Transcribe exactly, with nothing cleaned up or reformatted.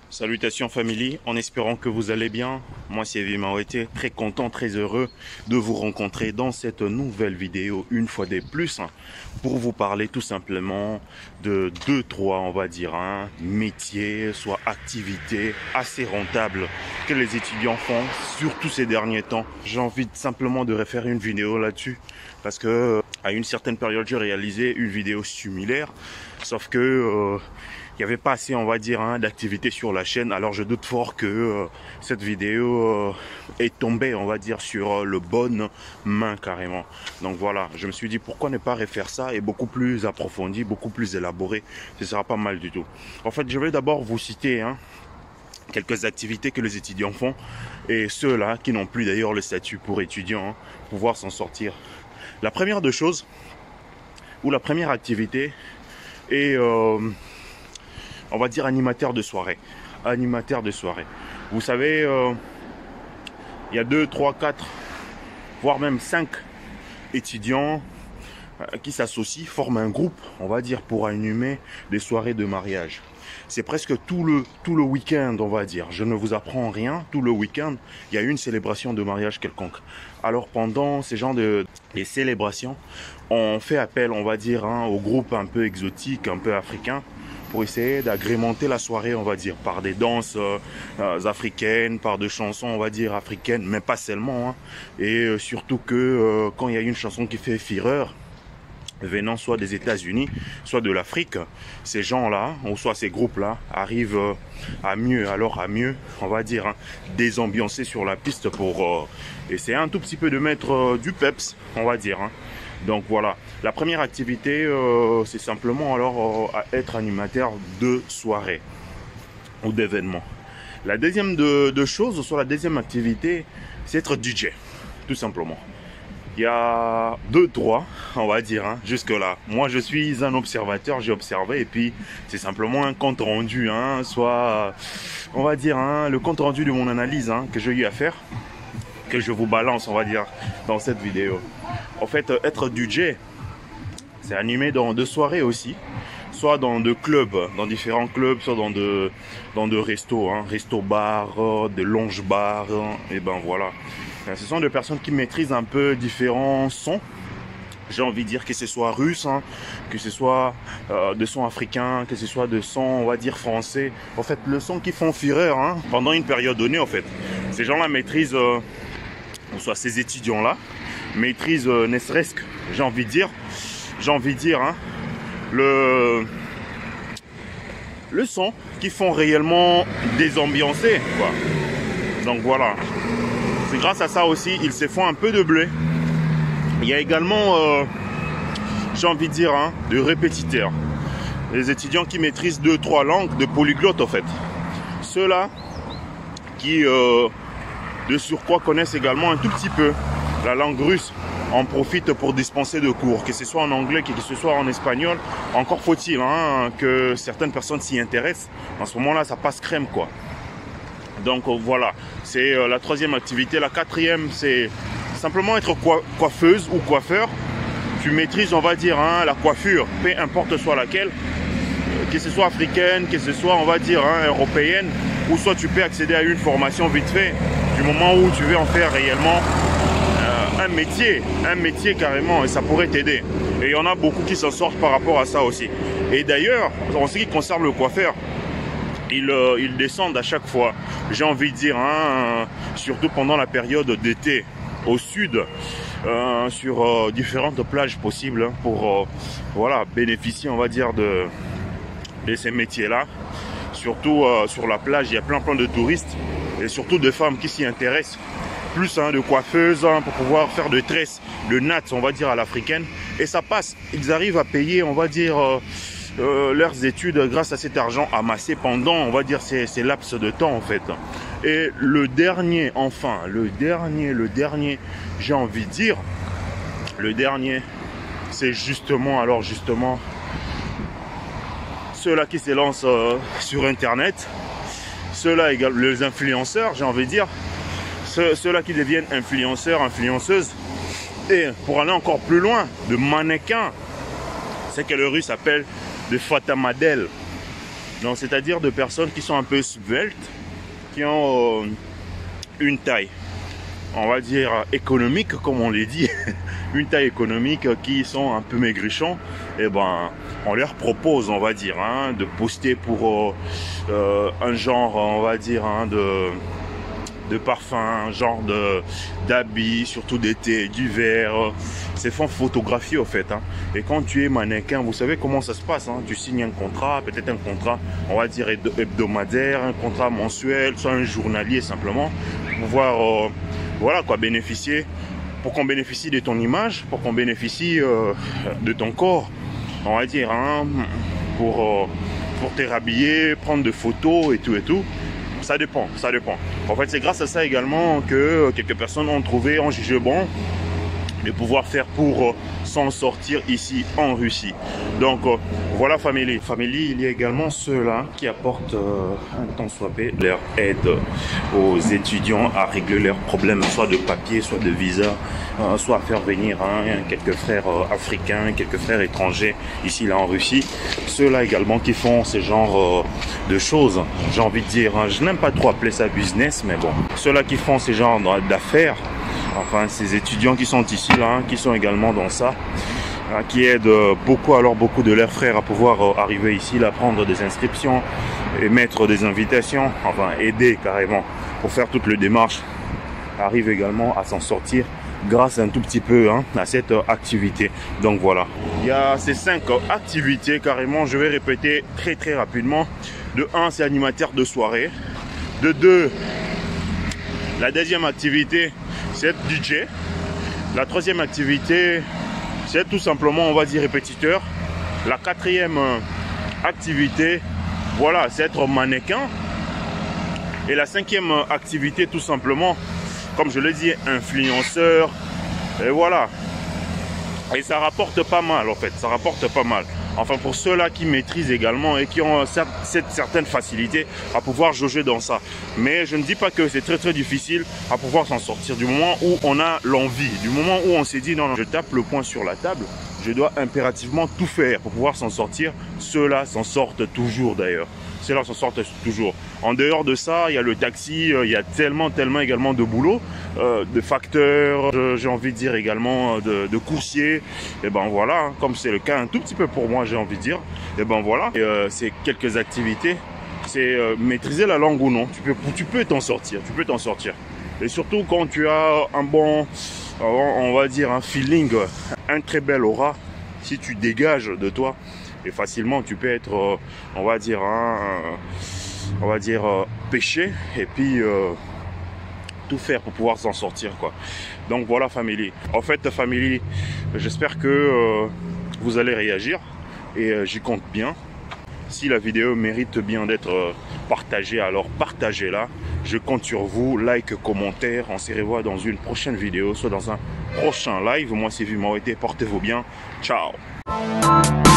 Salutations family, en espérant que vous allez bien. Moi c'est Vimaouete, très content, très heureux de vous rencontrer dans cette nouvelle vidéo une fois de plus pour vous parler tout simplement de deux, trois, on va dire, hein, métiers, soit activités assez rentables que les étudiants font, surtout ces derniers temps. J'ai envie de, simplement de refaire une vidéo là-dessus parce que à une certaine période j'ai réalisé une vidéo similaire, sauf que euh, il n'y avait pas assez, on va dire, hein, d'activité sur la chaîne. Alors je doute fort que euh, cette vidéo euh, est tombée, on va dire, sur euh, le bonne main carrément. Donc voilà, je me suis dit pourquoi ne pas refaire ça et beaucoup plus approfondi, beaucoup plus élaboré. Ce sera pas mal du tout. En fait, je vais d'abord vous citer hein, quelques activités que les étudiants font et ceux-là qui n'ont plus d'ailleurs le statut pour étudiants, hein, pouvoir s'en sortir. La première de choses, ou la première activité est... Euh, on va dire animateur de soirée. Animateur de soirée. Vous savez, euh, il y a deux, trois, quatre, voire même cinq étudiants euh, qui s'associent, forment un groupe, on va dire, pour animer des soirées de mariage. C'est presque tout le, tout le week-end, on va dire. Je ne vous apprends rien. Tout le week-end, il y a une célébration de mariage quelconque. Alors pendant ces genres de les célébrations, on fait appel, on va dire, hein, aux groupes un peu exotiques, un peu africains, pour essayer d'agrémenter la soirée, on va dire, par des danses euh, euh, africaines, par des chansons, on va dire, africaines, mais pas seulement. Hein. Et euh, surtout que euh, quand il y a une chanson qui fait fureur, venant soit des États-Unis, soit de l'Afrique, ces gens-là, ou soit ces groupes-là, arrivent euh, à mieux, alors à mieux, on va dire, hein, désambiancer sur la piste pour euh, essayer un tout petit peu de mettre euh, du peps, on va dire. Hein. Donc voilà, la première activité, euh, c'est simplement alors euh, être animateur de soirée ou d'événements. La deuxième de, de choses, soit la deuxième activité, c'est être D J, tout simplement. Il y a deux, trois, on va dire, hein, jusque-là. Moi, je suis un observateur, j'ai observé, et puis c'est simplement un compte rendu, hein, soit, on va dire, hein, le compte rendu de mon analyse hein, que j'ai eu à faire, que je vous balance, on va dire, dans cette vidéo. En fait, être D J, c'est animé dans deux soirées aussi, soit dans deux clubs, dans différents clubs, soit dans deux, dans deux restos, hein, resto-bar, des lounge-bar, et ben voilà. Ce sont des personnes qui maîtrisent un peu différents sons. J'ai envie de dire que ce soit russe, hein, que ce soit euh, de sons africains, que ce soit de sons, on va dire, français. En fait, le son qui font fureur hein, pendant une période donnée, en fait. Ces gens-là maîtrisent, euh, ou soit ces étudiants-là, maîtrisent, euh, ne serait-ce que, j'ai envie de dire, j'ai envie de dire, hein, le, le son qui font réellement désambiancer, quoi. Donc voilà. C'est grâce à ça aussi, ils se font un peu de blé. Il y a également, euh, j'ai envie de dire, hein, de répétiteurs. Les étudiants qui maîtrisent deux, trois langues, de polyglottes en fait. Ceux-là qui, euh, de surcroît, connaissent également un tout petit peu la langue russe, en profitent pour dispenser de cours, que ce soit en anglais, que ce soit en espagnol. Encore faut-il hein, que certaines personnes s'y intéressent. En ce moment-là, ça passe crème, quoi. Donc voilà, c'est euh, la troisième activité. La quatrième, c'est simplement être coiffeuse ou coiffeur. Tu maîtrises, on va dire, hein, la coiffure, peu importe soit laquelle, que ce soit africaine, que ce soit, on va dire, hein, européenne, ou soit tu peux accéder à une formation vite fait, du moment où tu veux en faire réellement euh, un métier, un métier carrément, et ça pourrait t'aider. Et il y en a beaucoup qui s'en sortent par rapport à ça aussi. Et d'ailleurs, en ce qui concerne le coiffeur, Ils, euh, ils descendent à chaque fois, j'ai envie de dire, hein, surtout pendant la période d'été, au sud, euh, sur euh, différentes plages possibles hein, pour euh, voilà, bénéficier, on va dire, de, de ces métiers-là. Surtout euh, sur la plage, il y a plein plein de touristes et surtout de femmes qui s'y intéressent. Plus hein, de coiffeuses hein, pour pouvoir faire de tresses, de nattes, on va dire, à l'africaine. Et ça passe, ils arrivent à payer, on va dire... Euh, Euh, leurs études grâce à cet argent amassé pendant, on va dire, ces, ces laps de temps en fait. Et le dernier, enfin, le dernier, le dernier, j'ai envie de dire, le dernier, c'est justement, alors justement, ceux-là qui se lancent euh, sur Internet, ceux-là également, les influenceurs, j'ai envie de dire, ceux, ceux-là qui deviennent influenceurs, influenceuses, et pour aller encore plus loin, de mannequins, c'est que le russe appelle de Fatamadel. Donc c'est-à-dire de personnes qui sont un peu sveltes, qui ont euh, une taille, on va dire économique comme on les dit, une taille économique, qui sont un peu maigrichons. Et ben on leur propose, on va dire, hein, de poster pour euh, euh, un genre, on va dire, hein, de de parfum, genre de d'habits, surtout d'été, d'hiver. C'est font photographier au fait, hein. Et quand tu es mannequin, vous savez comment ça se passe, hein. Tu signes un contrat, peut-être un contrat, on va dire hebdomadaire, un contrat mensuel, soit un journalier simplement, pour pouvoir euh, voilà quoi, bénéficier, pour qu'on bénéficie de ton image, pour qu'on bénéficie euh, de ton corps, on va dire, hein, pour euh, pour te rhabiller, prendre des photos et tout et tout. Ça dépend, ça dépend. En fait, c'est grâce à ça également que quelques personnes ont trouvé, ont jugé bon de pouvoir faire pour s'en sortir ici en Russie. Donc voilà, famille. Famille, il y a également ceux-là qui apportent euh, un tant soit peu leur aide aux étudiants à régler leurs problèmes, soit de papier, soit de visa, euh, soit à faire venir hein, quelques frères euh, africains, quelques frères étrangers ici là en Russie. Ceux-là également qui font ce genre euh, de choses, j'ai envie de dire, hein, je n'aime pas trop appeler ça business, mais bon, ceux-là qui font ce genre d'affaires, enfin ces étudiants qui sont ici là, hein, qui sont également dans ça, hein, qui aident beaucoup, alors beaucoup de leurs frères à pouvoir euh, arriver ici là, prendre des inscriptions et mettre des invitations, enfin aider carrément pour faire toute le démarche, arrivent également à s'en sortir grâce un tout petit peu hein, à cette euh, activité. Donc voilà, il y a ces cinq euh, activités carrément, je vais répéter très très rapidement. De un, c'est animateur de soirée. De deux, la deuxième activité, c'est être D J. La troisième activité, c'est tout simplement, on va dire, répétiteur. La quatrième activité, voilà, c'est être mannequin. Et la cinquième activité, tout simplement, comme je l'ai dit, influenceur. Et voilà. Et ça rapporte pas mal, en fait. Ça rapporte pas mal. Enfin, pour ceux-là qui maîtrisent également et qui ont cette certaine facilité à pouvoir jauger dans ça. Mais je ne dis pas que c'est très très difficile à pouvoir s'en sortir du moment où on a l'envie, du moment où on s'est dit non, non, je tape le poing sur la table, je dois impérativement tout faire pour pouvoir s'en sortir. Ceux-là s'en sortent toujours d'ailleurs. Ceux-là s'en sortent toujours. En dehors de ça, il y a le taxi, il y a tellement, tellement également de boulot, euh, de facteurs, j'ai envie de dire également de, de coursiers. Et ben voilà, comme c'est le cas un tout petit peu pour moi, j'ai envie de dire. Et ben voilà, euh, c'est quelques activités. C'est euh, maîtriser la langue ou non. Tu peux, tu peux t'en sortir, tu peux t'en sortir. Et surtout quand tu as un bon, on va dire un feeling, un très bel aura, si tu dégages de toi. Et facilement tu peux être euh, on va dire hein, euh, on va dire euh, pêché et puis euh, tout faire pour pouvoir s'en sortir quoi. Donc voilà famille, en fait famille, j'espère que euh, vous allez réagir et euh, j'y compte bien. Si la vidéo mérite bien d'être euh, partagée, alors partagez-la, je compte sur vous. Like, commentaire, on se revoit dans une prochaine vidéo, soit dans un prochain live. Moi c'est Vimao, portez-vous bien, ciao.